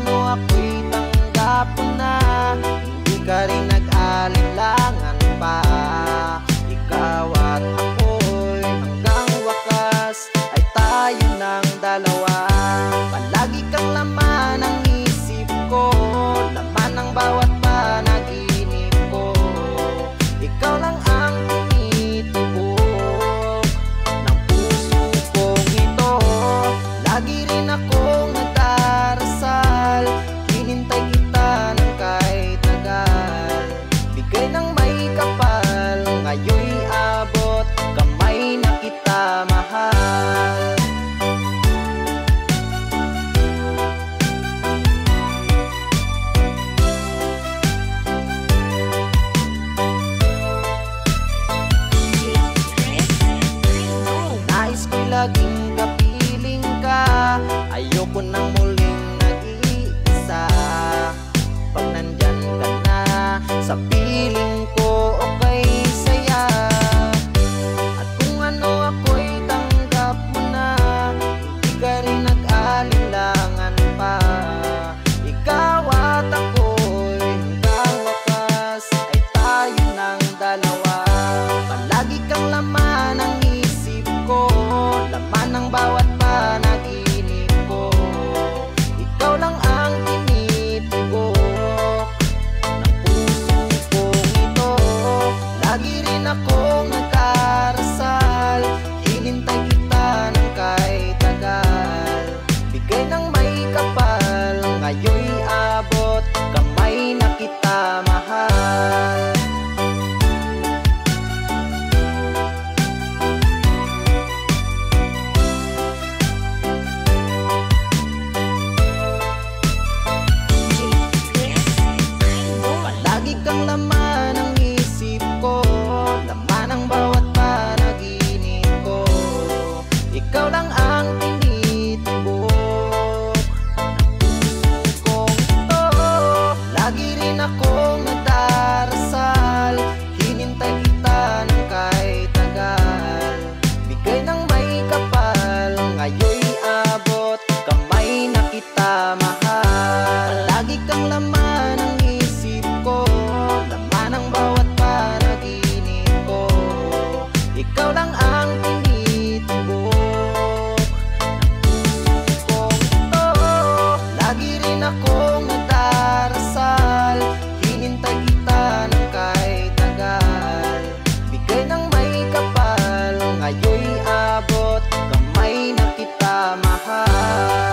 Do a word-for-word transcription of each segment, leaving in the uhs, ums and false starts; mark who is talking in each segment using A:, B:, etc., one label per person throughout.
A: ano ako'y tanggap mo na. Hindi ka rin nag-alinlangan pa. Ikaw at ako'y hanggang wakas ay tayo ng dalawa. Palagi kang laman ng isip ko, laman ng bawat panaginip ko. Ikaw lang ang tinitubok ng puso kong ito. Lagi rin akong nagdarasal, hinintay kita ng kahit tagal. Bigay ng may kapal, ngayon'y abot kamay na kita mahal. Nais ko'y laging kapiling ka, ayoko nang muling nag-iisa. Pag nandyan ka na sa piling ko, okay saya. At kung ano ako'y tanggap mo na, hindi ka rin nag-alinlangan pa. Ikaw at ako'y hanggang wakas ay tayo ng dalawa. Palagi kang laman ng isip ko, laman ng bawat panaginip ko. Ikaw lang ang tinitubok ng puso kong ito. Lagi rin akong nagdarasal, hinintay kita ng kahit tagal. Bigay ng may kapal, ngayon'y abot kamay na kita mahal. Palagi kang laman ng isip ko, laman ng bawat panaginip ko. Ikaw lang ang tinitubok ng puso kong ito. Lagi rin akong nagdarasal, hinintay kita ng kahit tagal. Bigay ng may kapal, ngayon'y abot kamay na kita mahal. Palagi kang laman ng isip ko, laman ng bawat panaginip ko. Ikaw lang ang tinitubok ng puso kong ito. Lagi rin akong nagdarasal, hinintay kita ng kahit tagal. Bigay ng may kapal, ngayon'y abot kamay na kita mahal.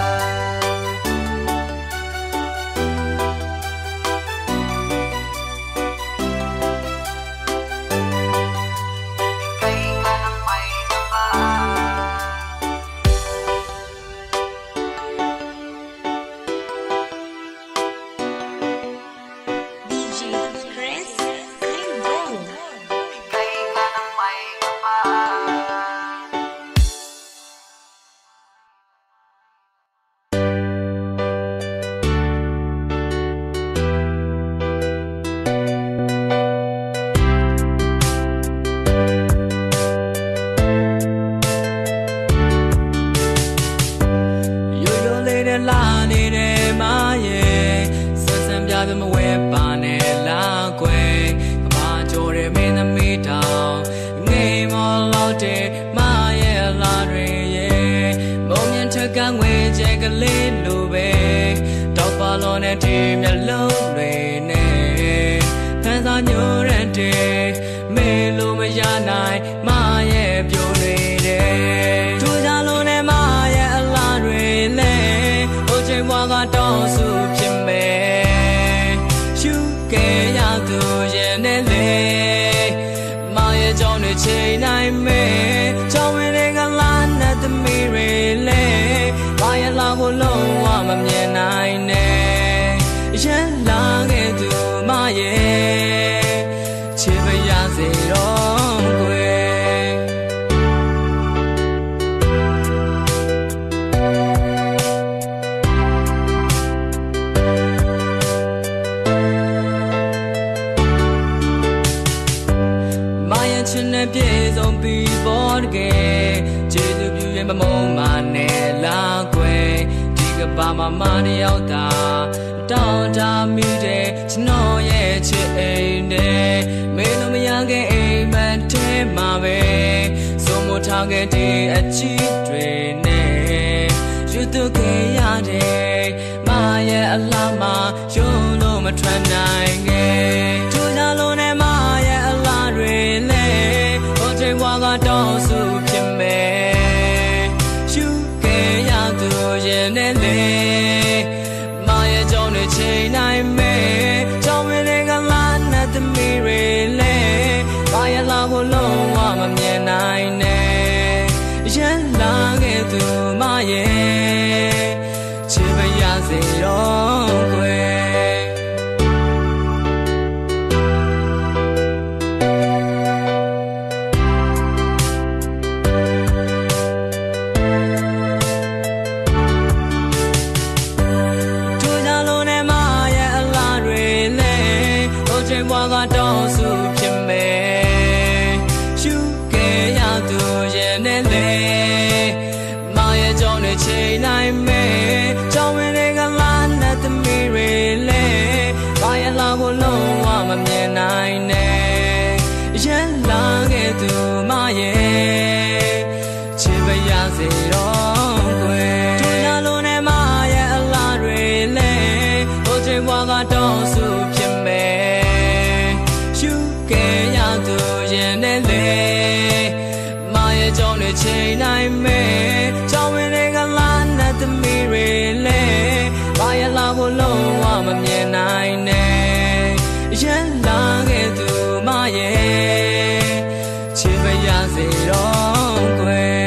B: Mama, mama, တယောက်သာ down down me day to know ye che ne me no me yang ge a man te ma be so mo ta ge de a chi twe ne yu tu ge ya de ma ye a la ma yo lo ma twan nai ge tu ja lo ne ma ye a la re le o che wa ga dong su phit me yu ge ya tu ye ne le chain I may tell me they got land at the mirror lay by a love alone I'm a man I nay yen lang it to my ye chiba yazi long way Waga don't so me you get out to Yenele my Johnny chain I may tell me they got land at the mirror lay by a love alone I'm a man I nay yen lang it to my ye chiba yazi long way to yalone my a la relay o waga don't so me chain I may tell me they got land at the mirror lay by a love alone I'm a man I nay yen lang it to my ye chiba yazi long way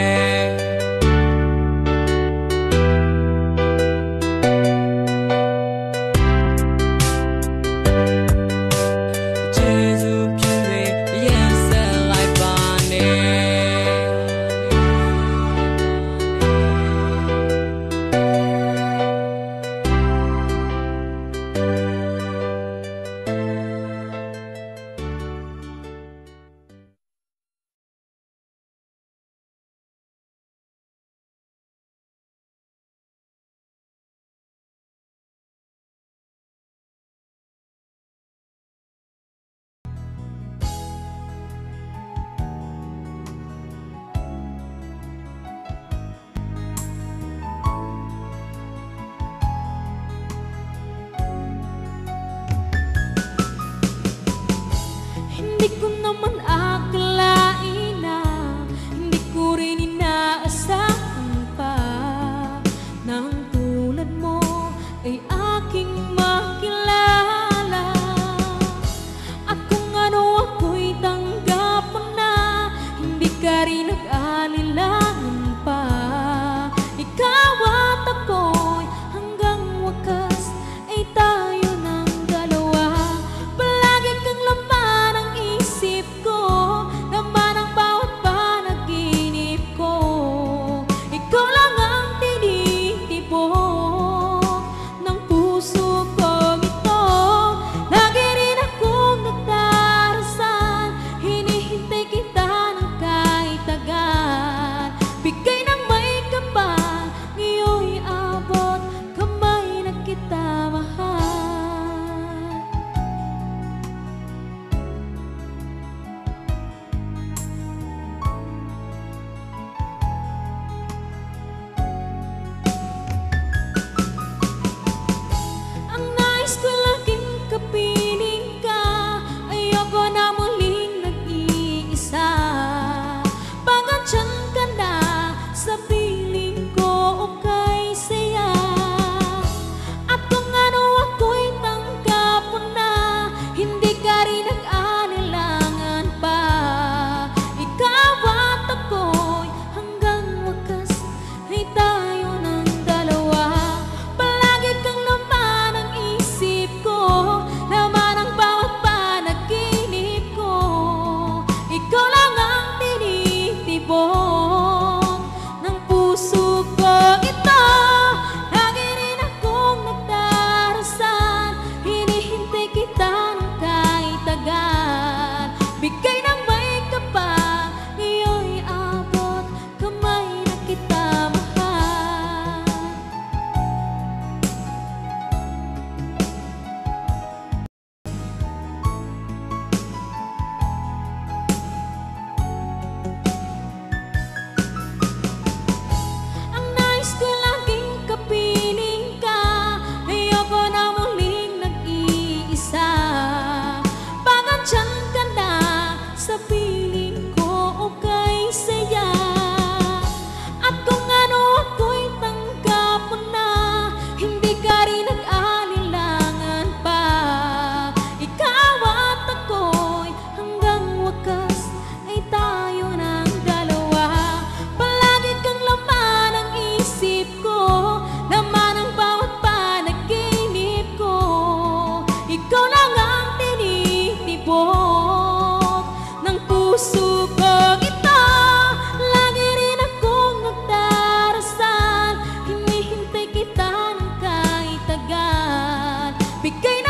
C: Bigay